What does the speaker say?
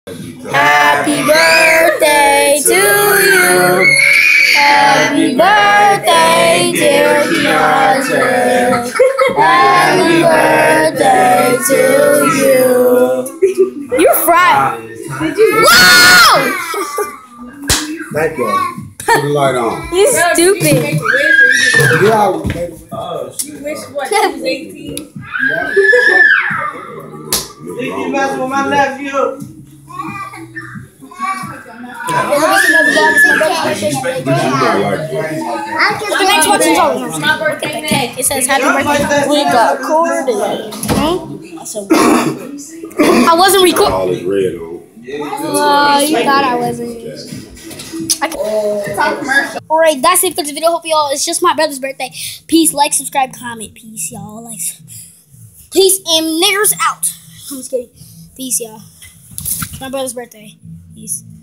Happy birthday to you. Happy birthday, dear Keontae. Happy birthday to you. You're fried. Wow! Thank you. Put the light on. You stupid. She wish what? She was 18. You mess with my nephew. The next one's over. Look at the cake. It says happy birthday. We got recorded. I wasn't recording. All is red on. You thought I wasn't. Alright, that's it for this video. Hope y'all. It's just my brother's birthday. Peace. Like, subscribe, comment. Peace, y'all. Like, peace and niggers out. I'm just kidding. Peace, y'all. It's my brother's birthday. Peace.